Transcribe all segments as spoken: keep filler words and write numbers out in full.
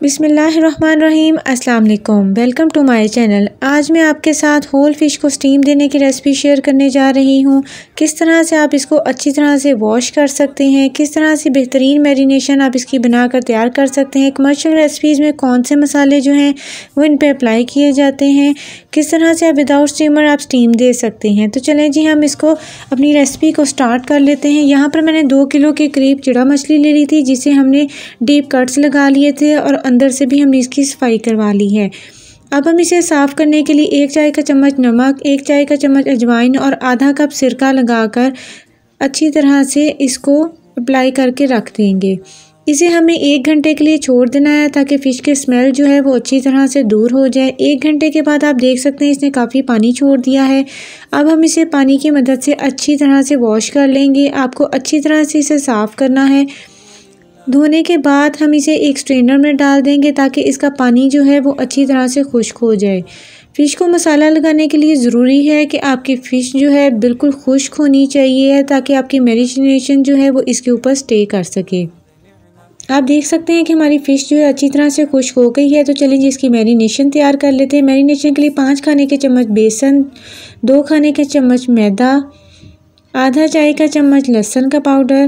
बिस्मिल्लाहिर्रहमानिर्रहीम अस्सलाम वालेकुम, वेलकम टू माय चैनल। आज मैं आपके साथ होल फ़िश को स्टीम देने की रेसिपी शेयर करने जा रही हूँ। किस तरह से आप इसको अच्छी तरह से वॉश कर सकते हैं, किस तरह से बेहतरीन मैरिनेशन आप इसकी बनाकर तैयार कर सकते हैं। कमर्शियल रेसिपीज़ में कौन से मसाले जो हैं वो इन पर अप्लाई किए जाते हैं, किस तरह से आप विदाउट स्टीमर आप स्टीम दे सकते हैं। तो चलें जी, हम इसको अपनी रेसिपी को स्टार्ट कर लेते हैं। यहाँ पर मैंने दो किलो के करीब चिड़ा मछली ले ली थी, जिसे हमने डीप कट्स लगा लिए थे और अंदर से भी हमने इसकी सफाई करवा ली है। अब हम इसे साफ़ करने के लिए एक चाय का चम्मच नमक, एक चाय का चम्मच अजवाइन और आधा कप सिरका लगाकर अच्छी तरह से इसको अप्लाई करके रख देंगे। इसे हमें एक घंटे के लिए छोड़ देना है ताकि फ़िश की स्मेल जो है वो अच्छी तरह से दूर हो जाए। एक घंटे के बाद आप देख सकते हैं इसने काफ़ी पानी छोड़ दिया है। अब हम इसे पानी की मदद से अच्छी तरह से वॉश कर लेंगे। आपको अच्छी तरह से इसे साफ़ करना है। धोने के बाद हम इसे एक स्ट्रेनर में डाल देंगे ताकि इसका पानी जो है वो अच्छी तरह से खुश्क हो जाए। फ़िश को मसाला लगाने के लिए ज़रूरी है कि आपकी फ़िश जो है बिल्कुल खुश्क होनी चाहिए ताकि आपकी मैरिनेशन जो है वो इसके ऊपर स्टे कर सके। आप देख सकते हैं कि हमारी फ़िश जो है अच्छी तरह से खुश्क हो गई है। तो चलिए जी, इसकी मैरिनेशन तैयार कर लेते हैं। मैरिनेशन के लिए पाँच खाने के चम्मच बेसन, दो खाने के चम्मच मैदा, आधा चाय का चम्मच लहसुन का पाउडर,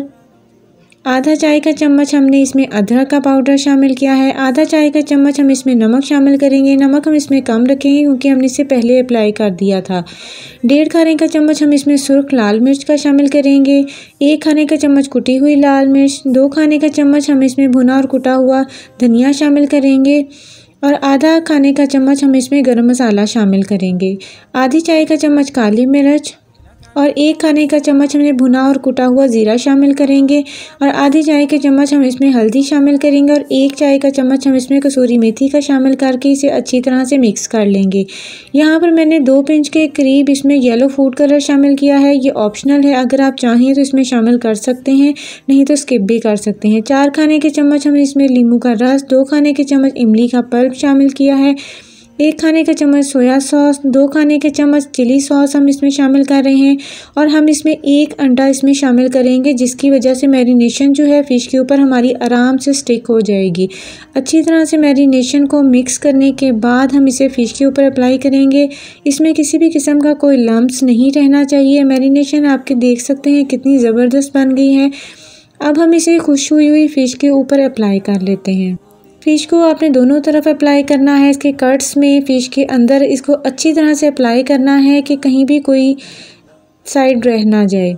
आधा चाय का चम्मच हमने इसमें अदरक का पाउडर शामिल किया है, आधा चाय का चम्मच हम इसमें नमक शामिल करेंगे। नमक हम इसमें कम रखेंगे क्योंकि हमने इससे पहले अप्लाई कर दिया था। डेढ़ खाने का चम्मच हम इसमें सुर्ख लाल मिर्च का शामिल करेंगे। एक खाने का चम्मच कुटी हुई लाल मिर्च, दो खाने का चम्मच हम इसमें भुना और कुटा हुआ धनिया शामिल करेंगे और आधा खाने का चम्मच हम इसमें गरम मसाला शामिल करेंगे। आधी चाय का चम्मच काली मिर्च और एक खाने का चम्मच हमने भुना और कुटा हुआ ज़ीरा शामिल करेंगे और आधी चाय के चम्मच हम इसमें हल्दी शामिल करेंगे और एक चाय का चम्मच हम इसमें कसूरी मेथी का शामिल करके इसे अच्छी तरह से मिक्स कर लेंगे। यहाँ पर मैंने दो पिंच के करीब इसमें येलो फूड कलर शामिल किया है। ये ऑप्शनल है, अगर आप चाहें तो इसमें शामिल कर सकते हैं, नहीं तो स्किप भी कर सकते हैं। चार खाने के चम्मच हमने इसमें नींबू का रस, दो खाने के चम्मच इमली का पल्प शामिल किया है। एक खाने का चम्मच सोया सॉस, दो खाने के चम्मच चिली सॉस हम इसमें शामिल कर रहे हैं और हम इसमें एक अंडा इसमें शामिल करेंगे, जिसकी वजह से मैरिनेशन जो है फ़िश के ऊपर हमारी आराम से स्टिक हो जाएगी। अच्छी तरह से मैरिनेशन को मिक्स करने के बाद हम इसे फ़िश के ऊपर अप्लाई करेंगे। इसमें किसी भी किस्म का कोई लम्प्स नहीं रहना चाहिए। मैरिनेशन आपके देख सकते हैं कितनी ज़बरदस्त बन गई है। अब हम इसे खुश हुई हुई फ़िश के ऊपर अप्लाई कर लेते हैं। फ़िश को आपने दोनों तरफ अप्लाई करना है, इसके कट्स में, फ़िश के अंदर इसको अच्छी तरह से अप्लाई करना है कि कहीं भी कोई साइड रह ना जाए।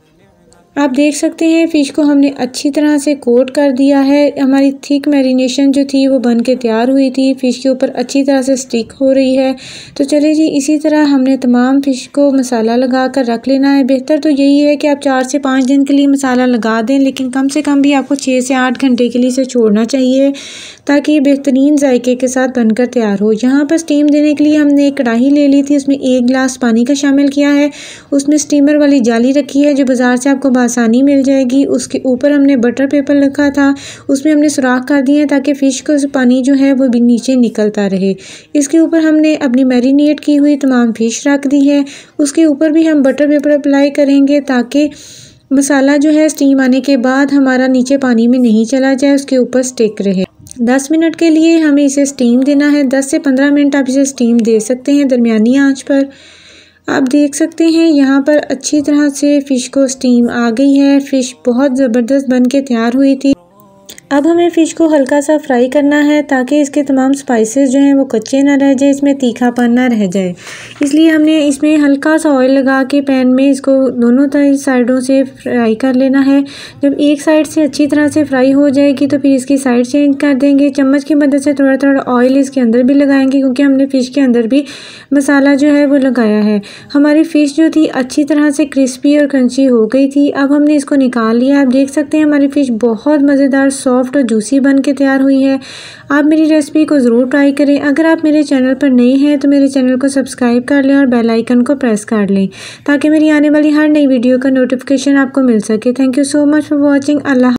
आप देख सकते हैं फ़िश को हमने अच्छी तरह से कोट कर दिया है। हमारी थिक मैरिनेशन जो थी वो बन के तैयार हुई थी, फ़िश के ऊपर अच्छी तरह से स्टिक हो रही है। तो चलिए जी, इसी तरह हमने तमाम फ़िश को मसाला लगा कर रख लेना है। बेहतर तो यही है कि आप चार से पाँच दिन के लिए मसाला लगा दें, लेकिन कम से कम भी आपको छः से आठ घंटे के लिए इसे छोड़ना चाहिए ताकि ये बेहतरीन जायके के साथ बनकर तैयार हो। यहाँ पर स्टीम देने के लिए हमने एक कढ़ाई ले ली थी, उसमें एक गिलास पानी का शामिल किया है। उसमें स्टीमर वाली जाली रखी है जो बाज़ार से आपको आसानी मिल जाएगी। उसके ऊपर हमने बटर पेपर रखा था, उसमें हमने सुराख कर दिए हैं ताकि फ़िश का पानी जो है वो भी नीचे निकलता रहे। इसके ऊपर हमने अपनी मैरिनेट की हुई तमाम फ़िश रख दी है। उसके ऊपर भी हम बटर पेपर अप्लाई करेंगे ताकि मसाला जो है स्टीम आने के बाद हमारा नीचे पानी में नहीं चला जाए, उसके ऊपर स्टिक रहे। दस मिनट के लिए हमें इसे स्टीम देना है। दस से पंद्रह मिनट आप इसे स्टीम दे सकते हैं दरमियानी आंच पर। आप देख सकते हैं यहाँ पर अच्छी तरह से फ़िश को स्टीम आ गई है। फ़िश बहुत ज़बरदस्त बन के तैयार हुई थी। अब हमें फ़िश को हल्का सा फ्राई करना है ताकि इसके तमाम स्पाइसेस जो हैं वो कच्चे ना रह जाए, इसमें तीखापन ना रह जाए। इसलिए हमने इसमें हल्का सा ऑयल लगा के पैन में इसको दोनों तरह साइडों से फ्राई कर लेना है। जब एक साइड से अच्छी तरह से फ्राई हो जाएगी तो फिर इसकी साइड चेंज कर देंगे। चम्मच की मदद से थोड़ा थोड़ा ऑयल इसके अंदर भी लगाएंगे क्योंकि हमने फ़िश के अंदर भी मसाला जो है वो लगाया है। हमारी फ़िश जो थी अच्छी तरह से क्रिस्पी और क्रंची हो गई थी। अब हमने इसको निकाल लिया। आप देख सकते हैं हमारी फ़िश बहुत मज़ेदार सॉफ्ट और जूसी बन के तैयार हुई है। आप मेरी रेसिपी को ज़रूर ट्राई करें। अगर आप मेरे चैनल पर नए हैं तो मेरे चैनल को सब्सक्राइब कर लें और बेल आइकन को प्रेस कर लें ताकि मेरी आने वाली हर नई वीडियो का नोटिफिकेशन आपको मिल सके। Thank you so much for watching. Allah.